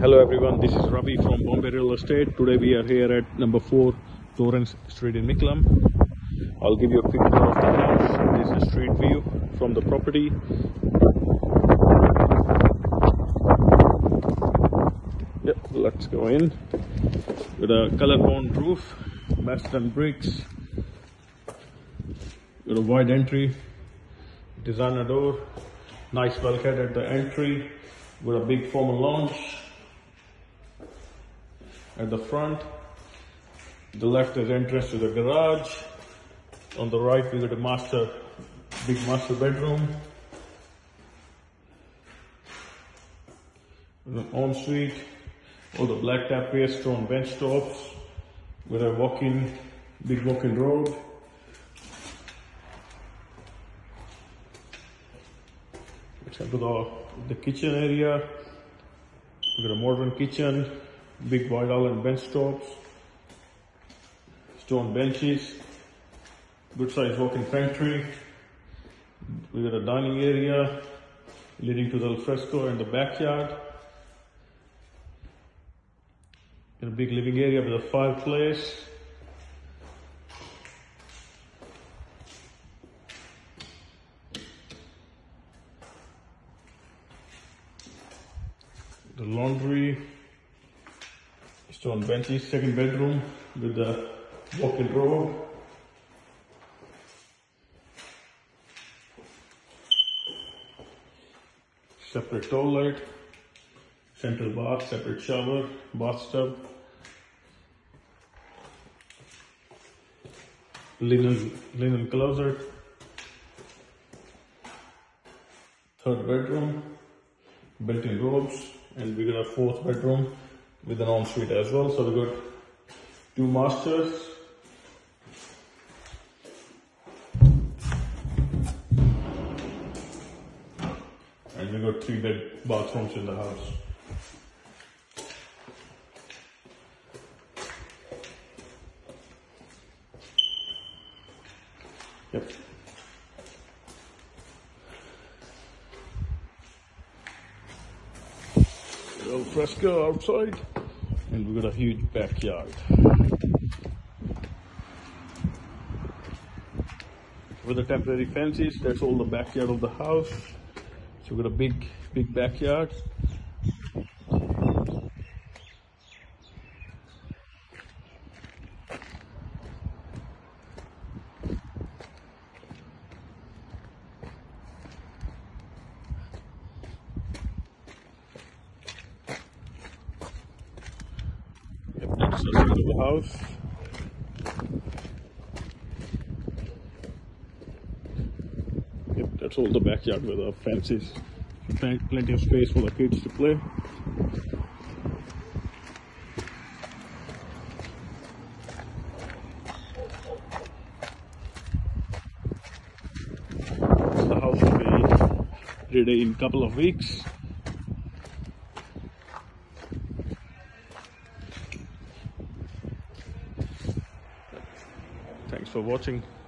Hello everyone, this is Ravi from Bombay Real Estate. Today we are here at number 4 Torrance Street in Mickleham. I'll give you a quick tour of the house. This is a street view from the property. Yep, let's go in. With a color-bond roof, Western bricks. With a wide entry, designer door, nice bulkhead at the entry, with a big formal lounge at the front. The left is entrance to the garage. On the right we got a big master bedroom. With an ensuite, all the black tapware, stone bench tops, with a big walk-in robe. Let's go to the kitchen area. We got a modern kitchen, big wide island bench tops, stone benches, good size walk-in pantry. We got a dining area leading to the al fresco and the backyard. Got a big living area with a fireplace. The laundry, stone benches, second bedroom with the walk-in robe. Separate toilet, central bath, separate shower, bathtub. Linen closet. Third bedroom, built-in robes. And we got a fourth bedroom with an ensuite as well. So we got 2 masters. And we got 3 bathrooms in the house. Yep. Al fresco outside, and we got a huge backyard. With the temporary fences, that's all the backyard of the house. So we got a big backyard. That's the side of the house. Yep, that's all the backyard with the fences. Plenty of space for the kids to play. The house will be ready in a couple of weeks. Thanks for watching.